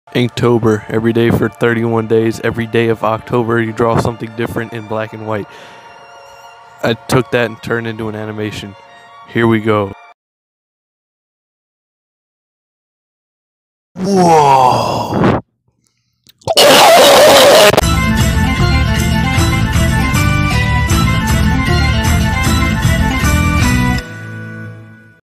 Inktober, every day for 31 days. Every day of October, you draw something different in black and white. I took that and turned into an animation. Here we go. Whoa!